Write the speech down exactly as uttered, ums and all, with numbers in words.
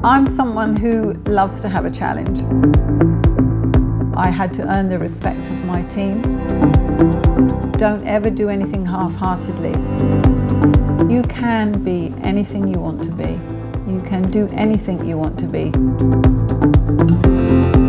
I'm someone who loves to have a challenge. I had to earn the respect of my team. Don't ever do anything half-heartedly. You can be anything you want to be. You can do anything you want to be.